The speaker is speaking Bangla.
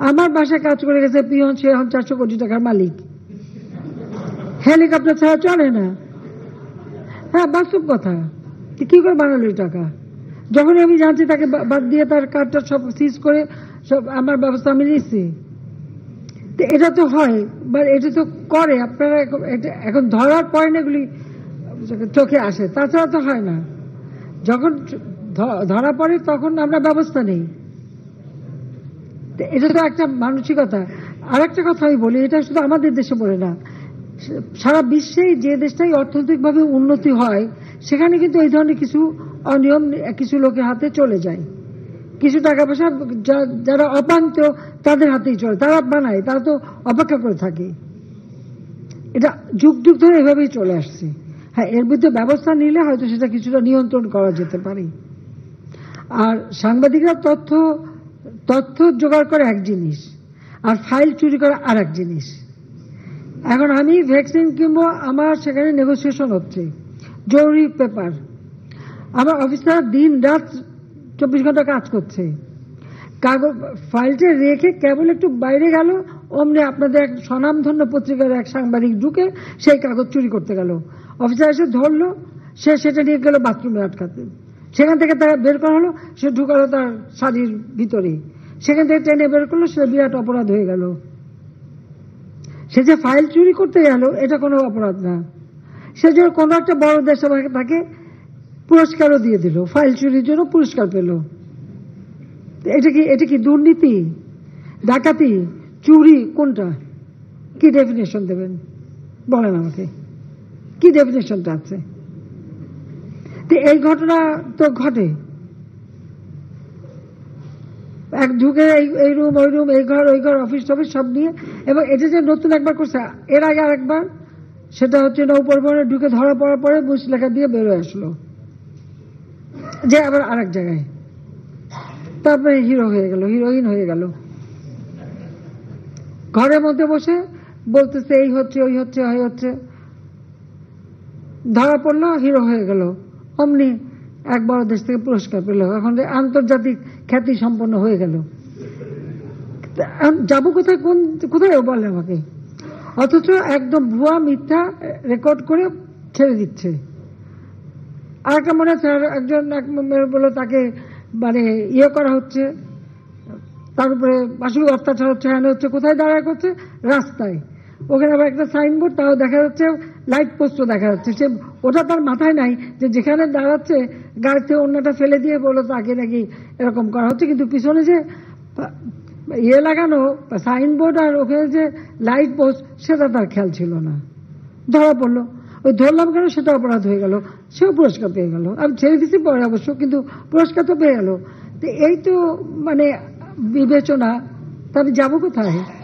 আমার বাসায় কাজ করে গেছে পিয়ন, সে এখন 400 কোটি টাকার মালিক। হেলিকপ্টার ছাড়া চলে না। হ্যাঁ, বাস্তব কথা। কি করে বানালো এই টাকা? যখন আমি জানছি তাকে বাদ দিয়ে তার কার্ডটা সব সিজ করে সব আমার ব্যবস্থা আমি নিচ্ছি। এটা তো হয়, বা এটা তো করে আপনারা এখন ধরার পরে না এগুলি চোখে আসে, তাছাড়া তো হয় না। যখন ধরা পড়ে তখন আমরা ব্যবস্থা নেই। এটা তো একটা মানসিকতা। আর একটা কথা আমি বলি, এটা শুধু আমাদের দেশে বলে না, সারা বিশ্বেই যে দেশটাই অর্থনৈতিকভাবে উন্নতি হয় সেখানে কিন্তু এই ধরনের কিছু অনিয়ম কিছু লোকের হাতে চলে যায়। কিছু টাকা পয়সা যারা অপান্ত তাদের হাতেই চলে, তারা বানায়, তারা তো অপেক্ষা করে থাকে। এটা যুগ যুগ ধরে এভাবেই চলে আসছে। হ্যাঁ, এর বিরুদ্ধে ব্যবস্থা নিলে হয়তো সেটা কিছুটা নিয়ন্ত্রণ করা যেতে পারে। আর সাংবাদিকরা তথ্য জোগাড় করে এক জিনিস, আর ফাইল চুরি করা আর এক জিনিস। এখন আমি ভ্যাকসিন কিনবো, আমার সেখানে নেগোসিয়েশন হচ্ছে, জরুরি পেপার, আমার অফিসার দিন রাত 24 ঘন্টা কাজ করছে, কাগজ ফাইলটা রেখে কেবল একটু বাইরে গেল, অমনি আপনাদের এক স্বনামধন্য পত্রিকার এক সাংবাদিক ঢুকে সেই কাগজ চুরি করতে গেল। অফিসার এসে ধরলো, সে সেটা নিয়ে গেল বাথরুমে আটকাতে। সেখান থেকে তারা বের করা হলো, সে ঢুকালো তার শাড়ির ভিতরে, সেখান থেকে টেনে বের করলো, সে বিরাট অপরাধ হয়ে গেল। সে যে ফাইল চুরি করতে গেল এটা কোনো অপরাধ না, সে যে কোনো একটা বড় দেশে তাকে পুরস্কারও দিয়ে দিল, ফাইল চুরির জন্য পুরস্কার পেল। এটা কি দুর্নীতি, ডাকাতি, চুরি, কোনটা? কি ডেফিনেশন দেবেন বলেন আমাকে, কি ডেফিনেশনটা আছে? এই ঘটনা তো ঘটে, এক ঢুকে এই রুম ওই রুম, এই ঘর ওই ঘর, অফিস টফিস সব নিয়ে। এবং এটা যে নতুন একবার করছে, এর আগে আরেকবার, সেটা হচ্ছে নৌপরিবহনে ঢুকে ধরা পড়ার পরে মুচলেখা দিয়ে বেরোয় আসলো, যে আবার আরেক জায়গায়, তারপরে হিরো হয়ে গেল, হিরোইন হয়ে গেল। ঘরের মধ্যে বসে বলতেছে এই হচ্ছে ওই হচ্ছে ওই হচ্ছে, ধরা পড়লো, হিরো হয়ে গেল, অমনি এক বড় দেশ থেকে পুরস্কার পেল, এখন আন্তর্জাতিক খ্যাতি সম্পন্ন হয়ে গেল। যাবো কোথায়, কোথায় বলে আমাকে? অথচ একদম ভুয়া মিথ্যা রেকর্ড করে ছেড়ে দিচ্ছে। আর একটা মনে হচ্ছে একজন বলে তাকে মানে ইয়ে করা হচ্ছে, তার উপরে মাসিক অত্যাচার হচ্ছে, হ্যাঁ হচ্ছে, কোথায় দাঁড়ায় করছে? রাস্তায়। ওখানে আবার একটা সাইনবোর্ড, তাও দেখা যাচ্ছে, লাইট পোস্টও দেখা যাচ্ছে। সে ওটা তার মাথায় নাই যে যেখানে দাঁড়াচ্ছে গাড়িতে অন্যটা ফেলে দিয়ে বলো তাকে নাকি এরকম করা হচ্ছে, কিন্তু পিছনে যে ইয়ে লাগানো সাইনবোর্ড আর ওখানে যে লাইট পোস্ট সেটা তার খেয়াল ছিল না। ধরা পড়লো, ওই ধরলাম কেন, সেটা অপরাধ হয়ে গেল, সেও পুরস্কার পেয়ে গেল। আমি ছেড়ে দিচ্ছি পরে অবশ্য, কিন্তু পুরস্কার তো পেয়ে গেল। এই তো মানে বিবেচনা, তা আমি যাবো কোথায়?